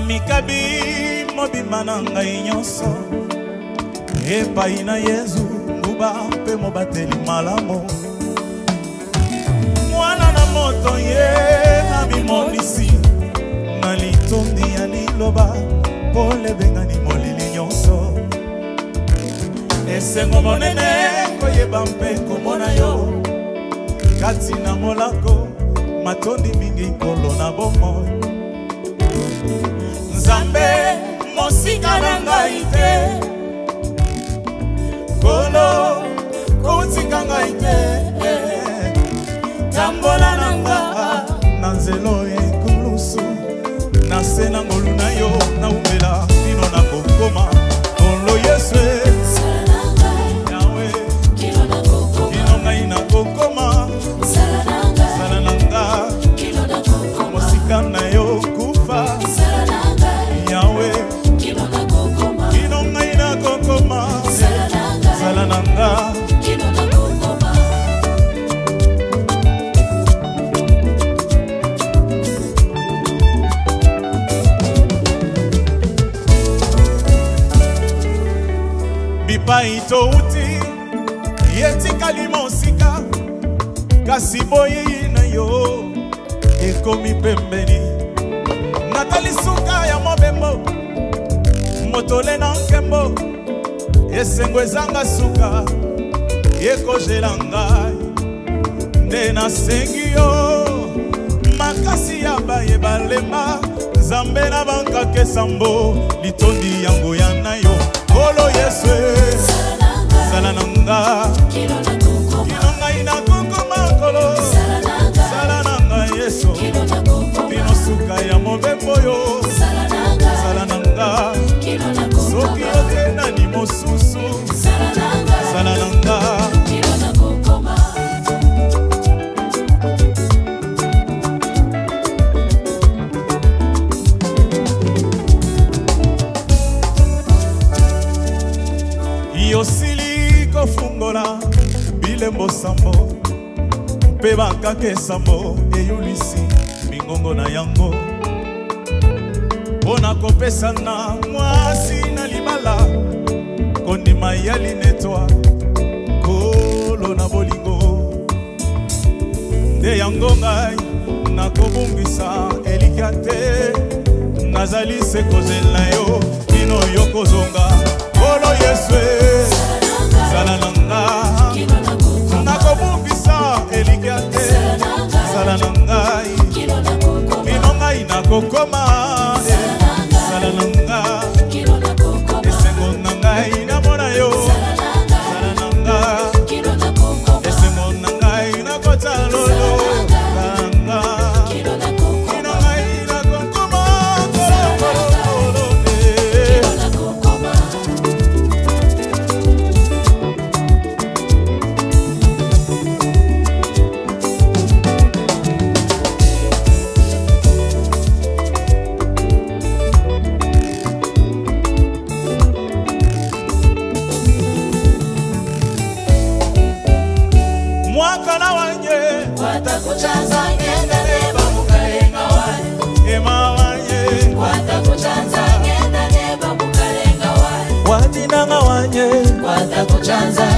Namikabi mobima na ngai nyonso epai na Yesu nguba mpe mobateli malamu mwana na moto ye na bimonisi na litondi ya liloba pole bengani molili nyonso esengo monene koyeba mpe komona yo kati na molako matondi mingi kolo na bomoi Nzambe mosika na ngai te kolo kotika ngai te tambola na nga na nzelo ekulusu na se na ngolu na yo na umela bino na kokoma kolo Yesu Yawe kino ngai na kokoma sala na nga mosika na yo kufa Yawe kino ngai na kokoma sala na nga bipai touti yetikali mosika kasi boyi na yo ekomi pembeni natali suka ya mobembo motole na nkembo esengo ezanga suka ekojela ngai nde nasengi yo makasi ya baye balema Nzambe na bankake sambo litondi yango ya na yo kolo Yesu sala na nga kino ngai na kokoma kolo sala na nga Yesu bino suka ya mobembo yo sala na nga soki okenda ni mosusu sala na nga yosili kofungola bilembo sambo mpe bakake sambo eyulisi mingongo na yango mpona kopesa na mwasi na libala kondima ya linetwa kolo na bolingo nde yango ngai nakobungisa elika te nazali se kozela yo kino yo kozonga kolo Yesu sala na nga nakobungisa elika te sala na ngai kino ngai nakokoma sala na nga esengo na ngai namona yo sala na nga esengo na ngai nakota lolo sala na nga kino ngai nakokoma kolo mwakana wanye watakuchanza ngenda neba mukalenga wale ema wanye watakuchanza ngenda neba mukalenga wale wadinanga wanye watakuchanza